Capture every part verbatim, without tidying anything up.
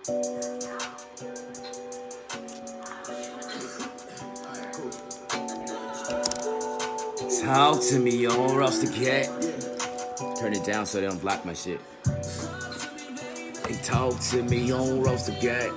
Talk to me, yo, Ross the Cat. Turn it down so they don't block my shit. Hey, talk to me, yo, Ross the Cat.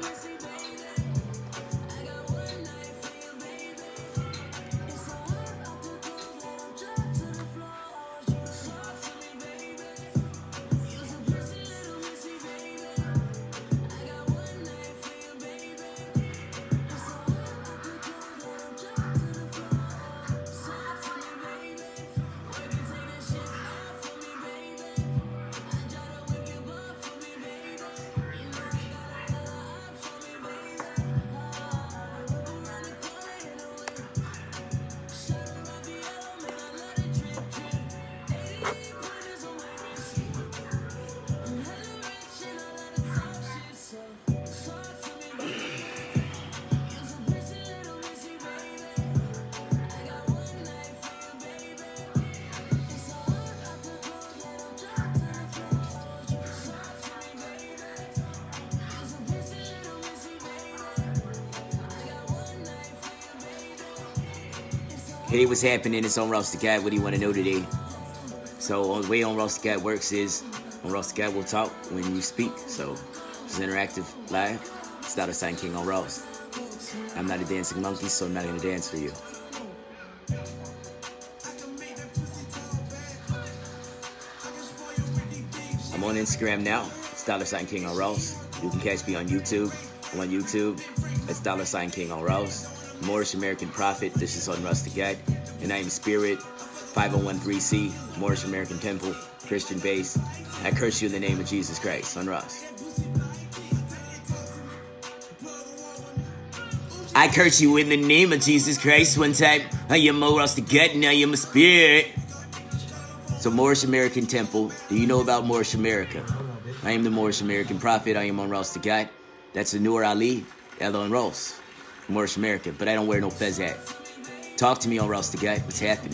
Hey, what's happening? It's on Ross the Cat. What do you want to know today? So, the way on Ross the Cat works is, on Ross the Cat, we'll talk when you speak. So, it's interactive live. It's Dollar Sign King on Ross. I'm not a dancing monkey, so I'm not going to dance for you. I'm on Instagram now. It's Dollar Sign King on Ross. You can catch me on YouTube. I'm on YouTube. It's Dollar Sign King on Ross. Moorish American Prophet, this is on Ross the Cat. And I am Spirit, five oh one three C, Moorish American Temple, Christian base. I curse you in the name of Jesus Christ, on Ross. I curse you in the name of Jesus Christ. One time, I am on Ross the Cat, and I am a Spirit. So Moorish American Temple, do you know about Moorish America? I am the Moorish American Prophet, I am on Ross the Cat. That's the Noor Ali, Ella and Ross. Moorish America, but I don't wear no fez hat. Talk to me on Ross the Cat. What's happening?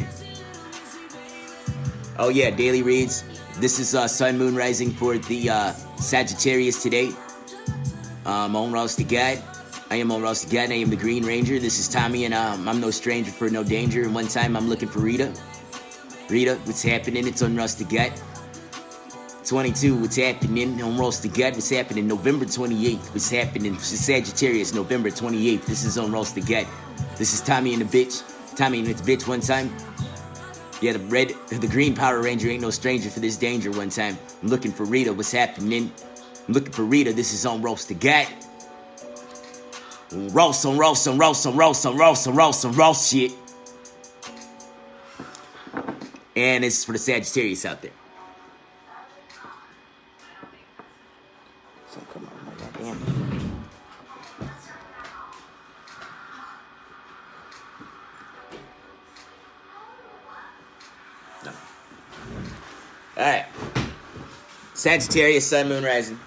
Oh yeah, daily reads. This is uh, Sun Moon Rising for the uh, Sagittarius today. Um, on Ross the Cat. I am on Ross the Cat. I am the Green Ranger. This is Tommy, and um, I'm no stranger for no danger. And one time I'm looking for Rita. Rita, what's happening? It's on Ross the Cat. twenty-two, what's happening on Ross the Gat? What's happening November twenty-eighth? What's happening Sagittarius November twenty-eighth? This is on Ross the Gat. This is Tommy and the bitch. Tommy and the bitch one time. Yeah, the red, the green Power Ranger ain't no stranger for this danger one time. I'm looking for Rita. What's happening? I'm looking for Rita. This is on Ross the Gat. Ross on Ross on Ross on Ross on Ross on Ross on Ross shit. And it's for the Sagittarius out there. Come on, my goddamn. No. All right. Sagittarius, Sun, Moon, Rising.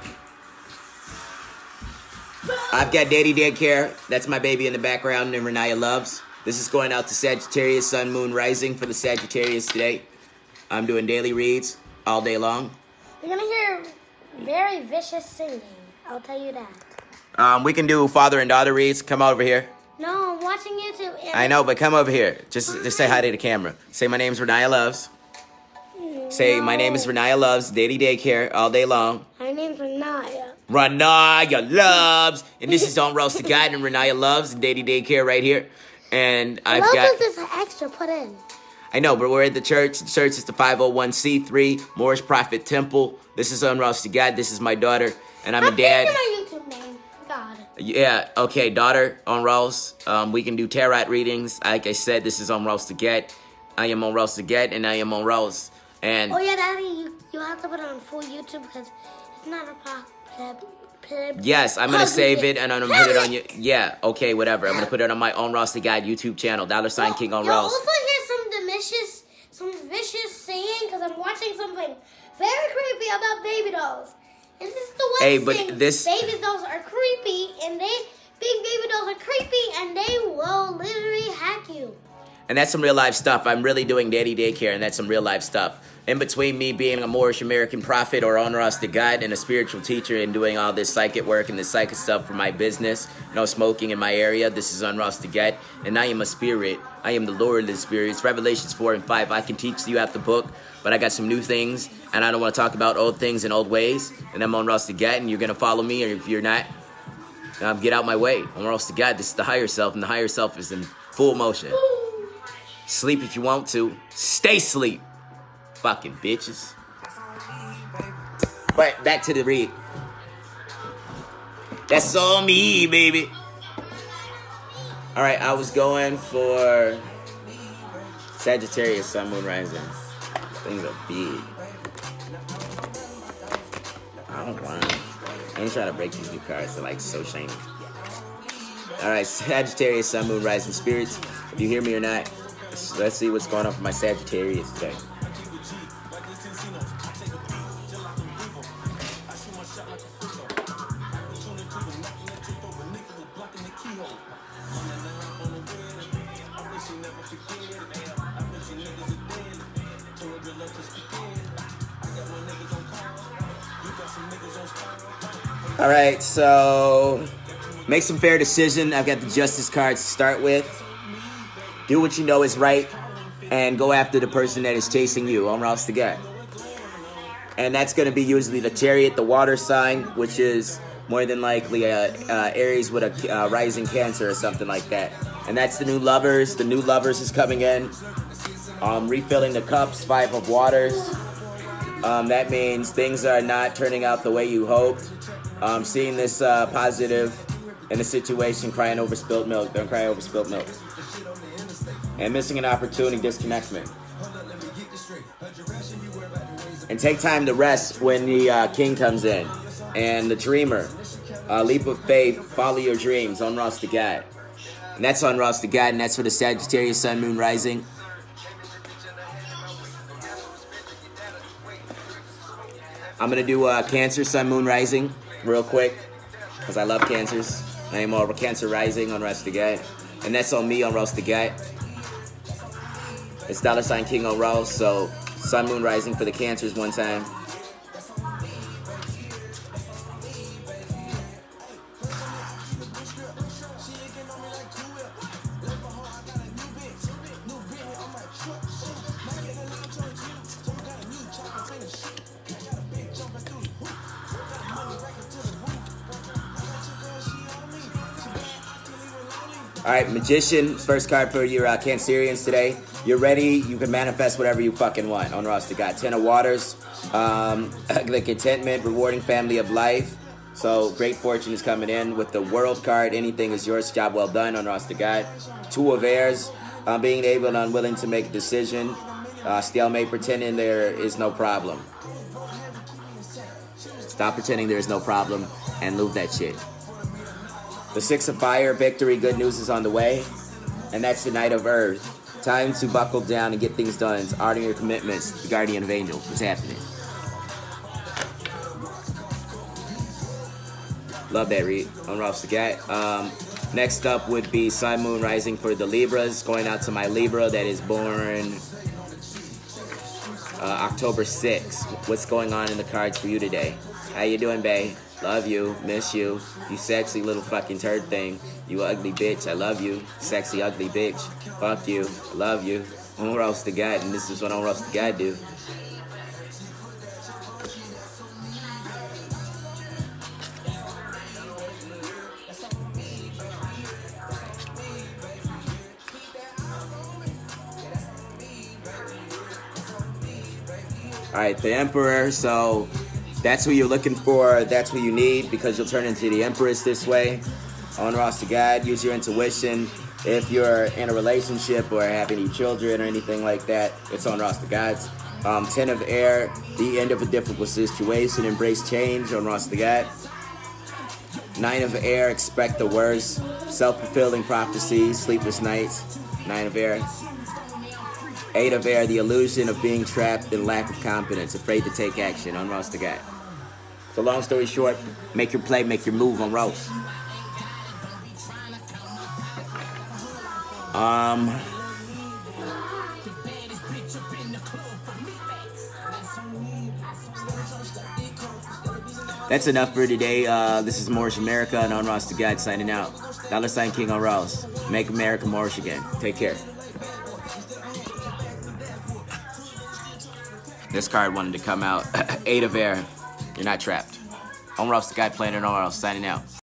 I've got Daddy Daycare. That's my baby in the background, and Renaya Loves. This is going out to Sagittarius, Sun, Moon, Rising for the Sagittarius today. I'm doing daily reads all day long. You're going to hear very vicious singing. I'll tell you that. Um, we can do father and daughter reads. Come over here. No, I'm watching YouTube. I know, but come over here. Just, just say hi to the camera. Say my name's Renaya Loves. No. Say my name is Renaya Loves. Daddy Daycare all day long. My name's Renaya. Renaya Loves, and this is on Ross the Cat and Renaya Loves and Daddy Daycare right here. And I've Love got this extra put in. I know, but we're at the church. The church is the five oh one c three Moorish Prophet Temple. This is on Ross the Cat. This is my daughter, and I'm I'll a dad. my YouTube name. God. Yeah, okay, daughter on Ross. Um, we can do tarot readings. Like I said, this is on Ross the Cat. I am on Ross the Cat, and I am on Ross. And oh yeah, Daddy, you, you have to put it on full YouTube because it's not a pop. Yes, I'm gonna save it and I'm gonna put it on you. Yeah, okay, whatever. I'm gonna put it on my own Ross the Cat YouTube channel, Dollar Sign King on Ross. You'll also hear some vicious, some vicious singing because I'm watching something very creepy about baby dolls. And this is the one hey, thing. But this baby dolls are creepy, and they big baby dolls are creepy, and they will literally hack you. And that's some real life stuff. I'm really doing Daddy Daycare, and that's some real life stuff. in between me being a Moorish American prophet or on Ross the God and a spiritual teacher and doing all this psychic work and this psychic stuff for my business, no smoking in my area, this is on Ross the God, and I am a spirit. I am the Lord of the spirits. Revelations four and five, I can teach you out the book, but I got some new things, and I don't want to talk about old things and old ways, and I'm on Ross the God, and you're going to follow me, or if you're not, um, get out my way. On Ross the God, this is the higher self, and the higher self is in full motion. Sleep if you want to. Stay asleep. Fucking bitches. But back to the read. That's all me, baby. Alright, I was going for Sagittarius, Sun, Moon, Rising. Things are big. I don't want to. I ain't trying to break these new cards. They're like so shiny. Alright, Sagittarius, Sun, Moon, Rising spirits. If you hear me or not, let's see what's going on for my Sagittarius today. All right, so make some fair decision. I've got the Justice cards to start with. Do what you know is right, and go after the person that is chasing you. I'm Ross the God. And that's going to be usually the Chariot, the water sign, which is more than likely uh, uh, Aries with a uh, rising Cancer or something like that. And that's the new Lovers. The new Lovers is coming in. Um, refilling the cups, Five of Waters. Um, that means things are not turning out the way you hoped. Um, seeing this uh, positive in a situation, crying over spilled milk. Don't cry over spilled milk. And missing an opportunity disconnects me. And take time to rest when the uh, King comes in. And the Dreamer. Uh, leap of faith, follow your dreams. On Ross the God. And that's on Ross the God, and that's for the Sagittarius, Sun, Moon, Rising. I'm going to do uh, Cancer, Sun, Moon, Rising real quick, because I love Cancers. I am all Cancer Rising on Ross the God. And that's on me on Ross the God. It's dollar sign King on Ross, so Sun, Moon, Rising for the Cancers one time. All right, Magician, first card for your uh, Cancerians today. You're ready. You can manifest whatever you fucking want on Ross the God. Ten of Waters, um, the Contentment, Rewarding Family of Life. So great fortune is coming in with the World card. Anything is yours. Job well done on Ross the God. Two of Airs, uh, being able and unwilling to make a decision. Uh, stalemate, pretending there is no problem. Stop pretending there is no problem and move that shit. The Six of Fire, victory, good news is on the way. And that's the Knight of Earth. Time to buckle down and get things done. It's honoring your commitments. The Guardian of Angels. What's happening? Love that read on Ross the God. Um, next up would be Sun, Moon, Rising for the Libras. Going out to my Libra that is born uh, October sixth. What's going on in the cards for you today? How you doing, bae? Love you, miss you, you sexy little fucking turd thing. You ugly bitch, I love you. Sexy ugly bitch, fuck you, I love you. On Ross the God, and this is what on Ross the God do. All right, the Emperor, so that's who you're looking for. That's who you need, because you'll turn into the Empress this way. On Ross the God, use your intuition. If you're in a relationship or having any children or anything like that, it's on Ross the God's. Um, Ten of Air, the end of a difficult situation. Embrace change on Ross the God. Nine of Air, expect the worst. Self-fulfilling prophecies, sleepless nights. Nine of Air. Eight of Air, the illusion of being trapped in lack of confidence, afraid to take action on Ross the God. So long story short, make your play, make your move on Ross. Um, that's enough for today. Uh, this is Moorish America and On Ross the Guide signing out. Dollar sign King on Ross. Make America Moorish again. Take care. This card wanted to come out. Eight of Air. You're not trapped. On Ross the Guide playing it on Ross signing out.